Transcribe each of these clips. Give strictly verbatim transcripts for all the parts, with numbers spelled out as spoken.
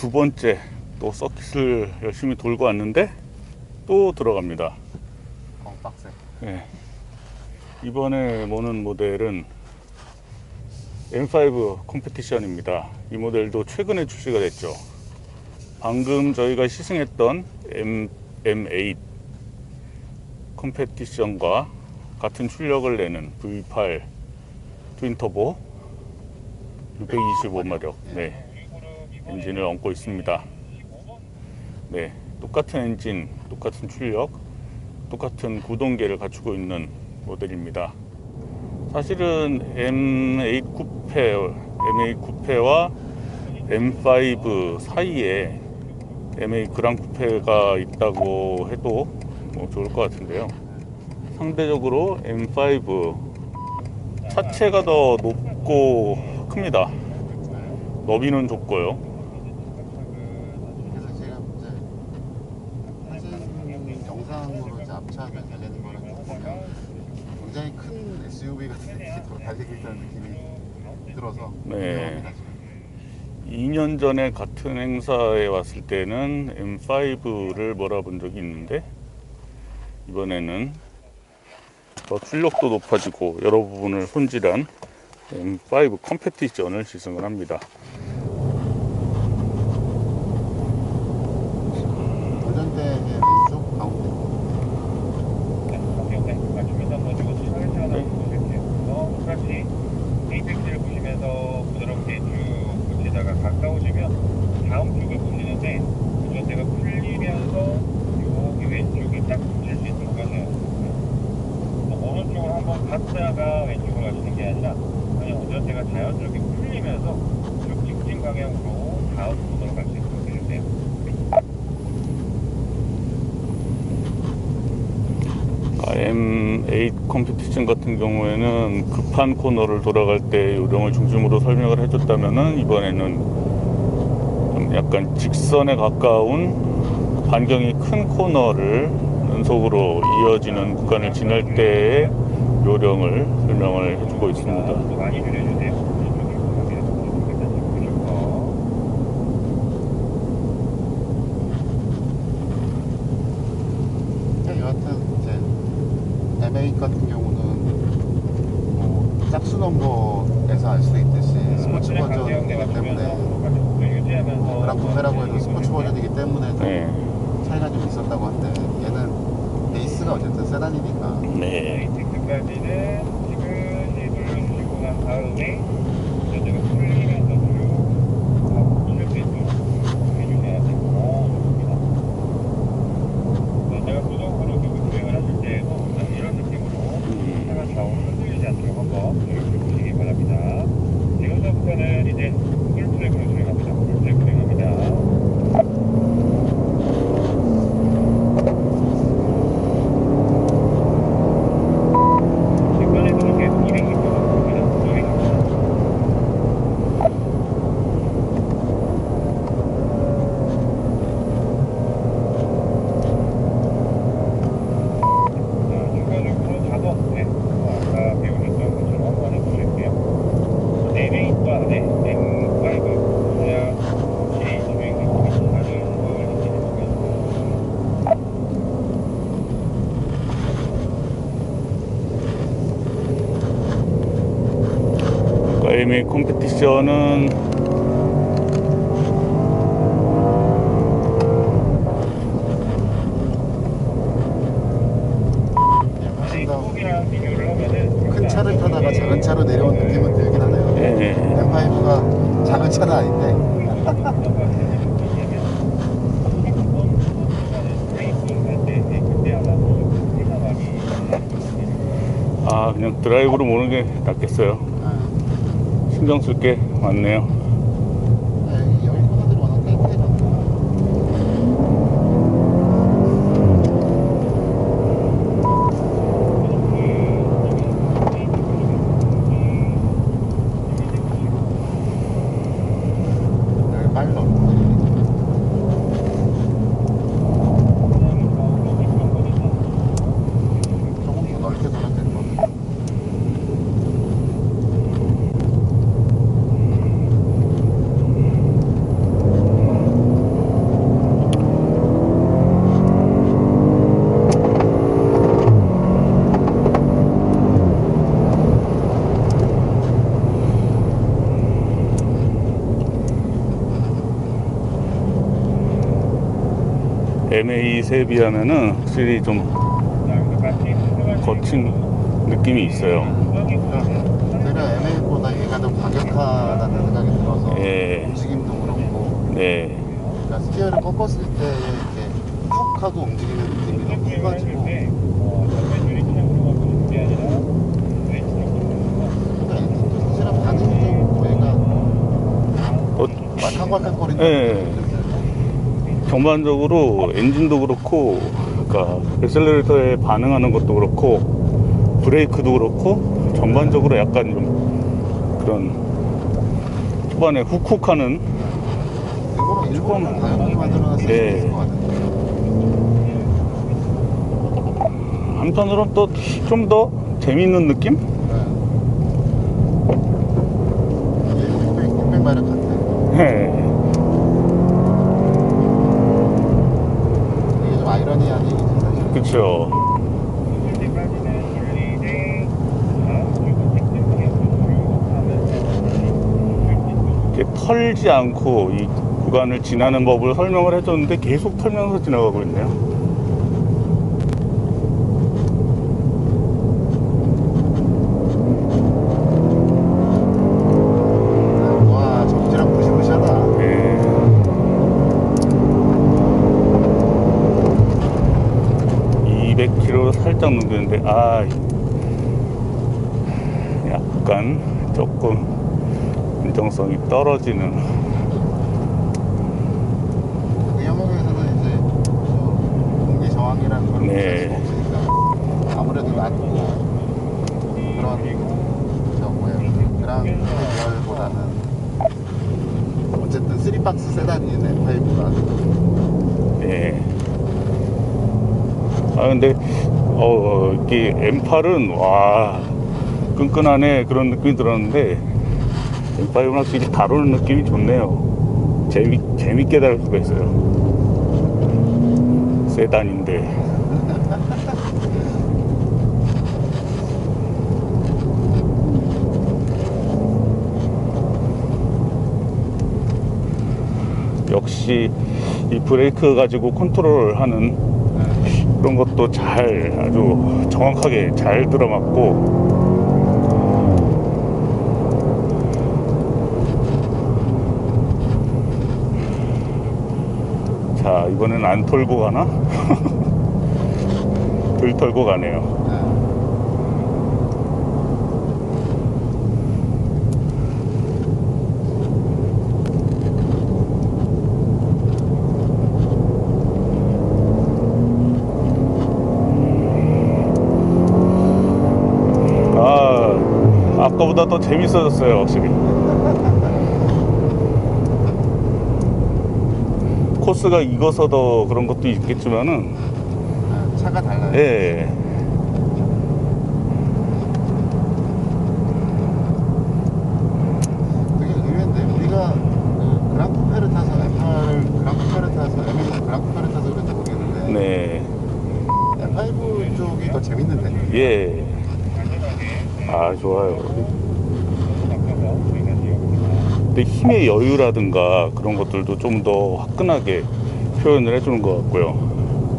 두 번째 또 서킷을 열심히 돌고 왔는데 또 들어갑니다. 어, 빡세. 네. 이번에 모는 모델은 엠 파이브 컴페티션입니다. 이 모델도 최근에 출시가 됐죠. 방금 저희가 시승했던 M, 엠 에잇 컴페티션과 같은 출력을 내는 브이 팔 트윈터보 육백이십오 마력 네, 엔진을 얹고 있습니다. 네, 똑같은 엔진, 똑같은 출력, 똑같은 구동계를 갖추고 있는 모델입니다. 사실은 엠 에잇 쿠페, 엠 에잇 쿠페와 엠 파이브 사이에 엠 에잇 그랑 쿠페가 있다고 해도 뭐 좋을 것 같은데요. 상대적으로 엠 파이브 차체가 더 높고 큽니다. 너비는 좁고요. 그래서 제가 이제 사진 영상으로 이제 앞차를 달리는 거를 보면 굉장히 큰 에스유브이 같은 느낌으로 달리고 있다는 느낌이 들어서 네. 이 년 전에 같은 행사에 왔을 때는 엠 파이브를 몰아본 적이 있는데 이번에는 더 출력도 높아지고 여러 부분을 손질한 엠 파이브 컴페티션을 시승을 합니다. 운전대의 왼쪽 가운데 맞추면서 버티고 시선을 세워놓고 똑같이 에이펙스를 보시면서 부드럽게 쭉 붙이다가 가까워지면 다음 쪽을 보시는데 운전대가 풀리면서 여기 왼쪽에 딱 붙일 수 있도록 하세요. 오른쪽을 한번 갔다가 왼쪽으로 가시는 게 아니라 그냥 운전대가 자연스럽게 풀리면서 쭉 직진 방향으로 다음 코너로 갈 수 있도록 해주세요. 엠 에잇 컴피티션 같은 경우에는 급한 코너를 돌아갈 때 요령을 중심으로 설명을 해줬다면은 이번에는 좀 약간 직선에 가까운 반경이 큰 코너를 연속으로 이어지는 구간을 지날 때의 요령을 설명을 해주고 있습니다. 많이 줄여주세요. 여하튼 이제 엠 에잇 같은 경우는 뭐 짝수 넘버에서 알 수 있듯이 스포츠 버전이기 때문에 뭐 그랑 쿠페라고 해도 스포츠 버전이기 때문에 네. 차이가 좀 있었다고 한데 얘는 베이스가 어쨌든 세단이니까 네. 지금까지는 지그시 눌러주시고 난 다음에 운전대가 풀리면서 쭉 풀릴 수 있도록 해주셔야 되고 운전대가 수동으로 쭉 주행을 하실 때에도 이런 느낌으로 차가 좌우로 흔들리지 않도록 한번 노력해 보시기 바랍니다. 지금부터는 이제 풀트랙으로 주행합니다. 풀트랙 주행합니다. 엠 에잇 컴페티션은 큰 차를 타다가 작은 차로 내려온 느낌은 들긴 하네요. 네. 엠 파이브가 작은 차는 아닌데 아 그냥 드라이브로 모는 게 낫겠어요. 신경 쓸 게 많네요. 여기 코너들이 워낙 깨끗해서 여기 빨로 조금 더 넓게 돌아도 될 것 같아요. 엠에이에 비하면은 확실히 좀 거친 느낌이 있어요. 되려 엠에이보다 얘가 더 과격하다는 생각이 들어서 예. 움직임도 그렇고 네. 그러니까 스티어를 꺾었을 때 이렇게 툭 하고 움직이는 느낌이 너무 커가지고 사실은 반응이 좀 얘가 어, 말캉말캉거리는 예. 전반적으로 엔진도 그렇고, 그러니까 엑셀레이터에 반응하는 것도 그렇고, 브레이크도 그렇고, 전반적으로 약간 좀 그런 초반에 훅훅하는. 이거는 일본은 가볍게 만들어놨을 수 네. 있을 것 같아요. 한편으로는 또 좀 더 재미있는 느낌? 네. 육백 마력 같아요. 네. 이게 좀 아이러니한 얘기죠, 사실. 그쵸. 이렇게 털지 않고 이 구간을 지나는 법을 설명을 해줬는데 계속 털면서 지나가고 있네요. 와, 정지랑 무시무시하다. 네. 이백 킬로미터 살짝 넘겼는데, 아, 약간 조금 안정성이 떨어지는. 그 영역에서는 이제 저 공기 저항이라는 걸 네. 무시할 수 없으니까 아무래도 낮고 그런 저 뭐예요 그랑 계열보다는 어쨌든 쓰리박스 세단인 엠파이브가 예. 아, 근데, 어, 이게 엠팔은, 와, 끈끈하네, 그런 느낌이 들었는데, 엠파이브는 확실히 다루는 느낌이 좋네요. 재미, 재밌게 다룰 수가 있어요. 세단인데. 역시, 이 브레이크 가지고 컨트롤 하는 그런 것도 잘, 아주 정확하게 잘 들어맞고, 자, 이번엔 안 털고 가나? 덜 털고 가네요. 아, 아까보다 더 재밌어졌어요, 확실히. 코스가 익어서 더 그런 것도 있겠지만은, 네, 차가 달라요. 예. 되게 의외인데 우리가 그 그랑쿠페를 타서 엠팔 그랑쿠페를 타서 엠에이 그랑쿠페를 타서 그런지 모르겠는데 네. 엠파이브 쪽이 더 재밌는데. 예. 아, 좋아요. 근데 힘의 여유라든가 그런 것들도 좀 더 화끈하게 표현을 해주는 것 같고요.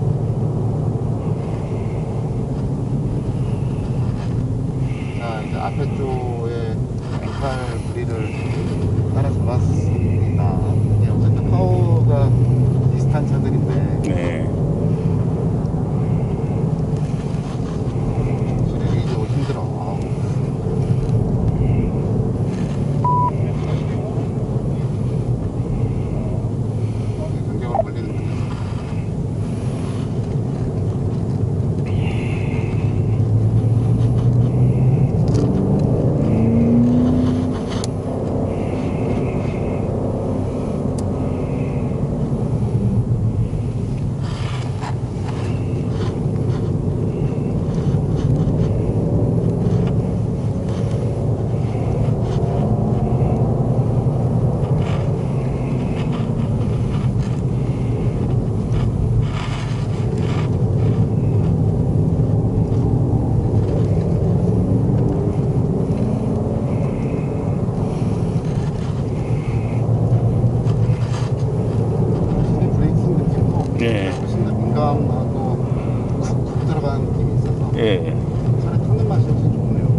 자, 이제 앞에 쪽에 엠팔 브리를 따라 잡았습니다. 이게 어쨌든 파워가 비슷한 차들인데 네. 확실히 이제 힘들어. 아우. 간격을 벌리는 거죠. 확실히 브레이킹 느낌도 예. 훨씬 질감하고 쿡쿡 들어가는 느낌이 있어서 예. 차라리 타는 맛이 훨씬 좋네요.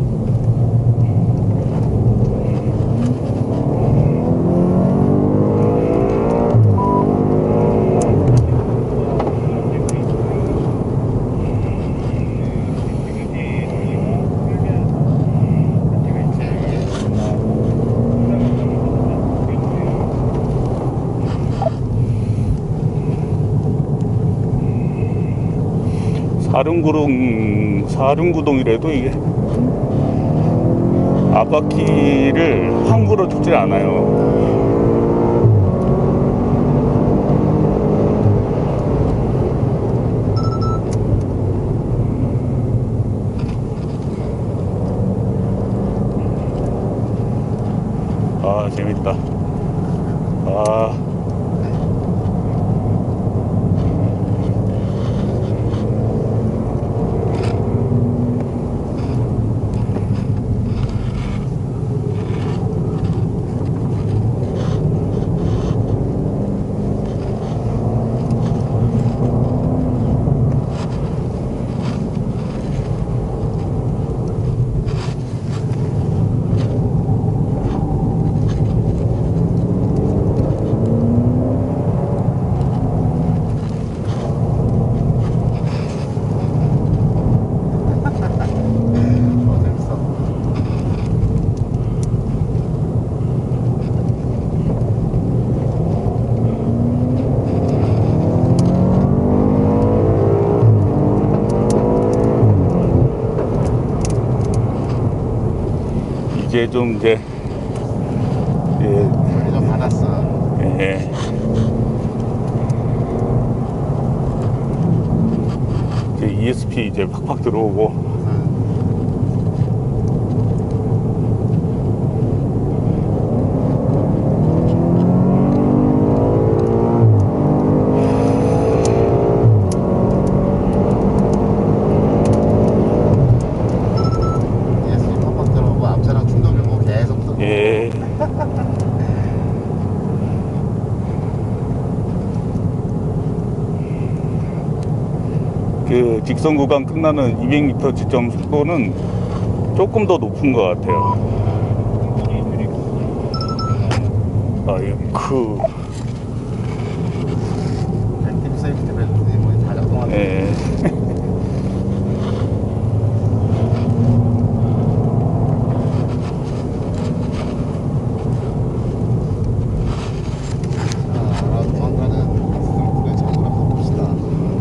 사륜구동, 사륜구동이라도 이게 앞바퀴를 함부로 쫓질 않아요. 아, 재밌다. 아. 어, 재밌어. 이제 좀 이제 예, 소리 좀 받았어. 예. 이제 이에스피 이제 팍팍 들어오고 응. 예수님 팍팍 들어오고 앞차랑 충돌 주고 계속 뜨고. 예. 그 직선 구간 끝나는 이백 미터 지점 속도는 조금 더 높은 것 같아요. 아이쿠. 액티브 세이프티 벨트 뭐 다 작동하네. 예. 자, 조만간은 스트리트를 잡으러 가봅시다.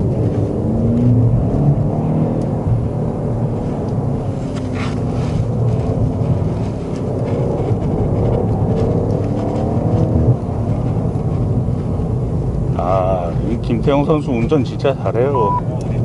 아, 이 김태형 선수 운전 진짜 잘해요.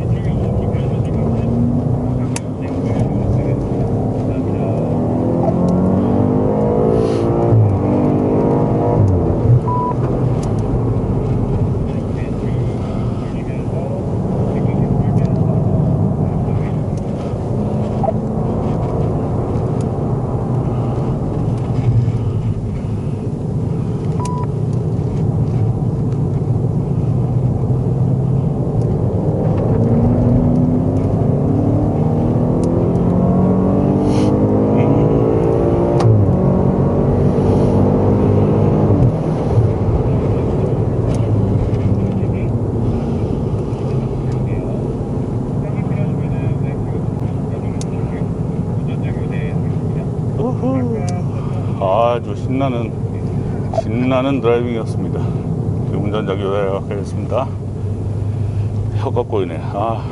우후. 아주 신나는 신나는 드라이빙이었습니다. 운전자 교대가 되겠습니다. 혀가 꼬이네. 아.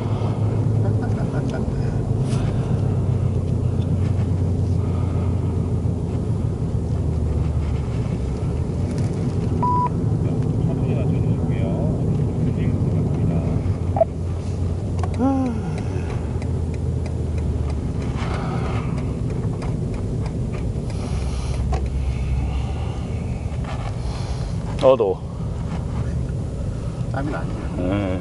어, 더워. 땀이 나네요. 예.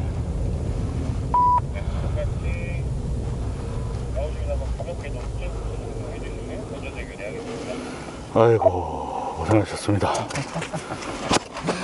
똑같이 나오시고 나서 가볍게 좀 쭉 해주시면 운전자 교대하겠습니다. 아이고, 고생하셨습니다.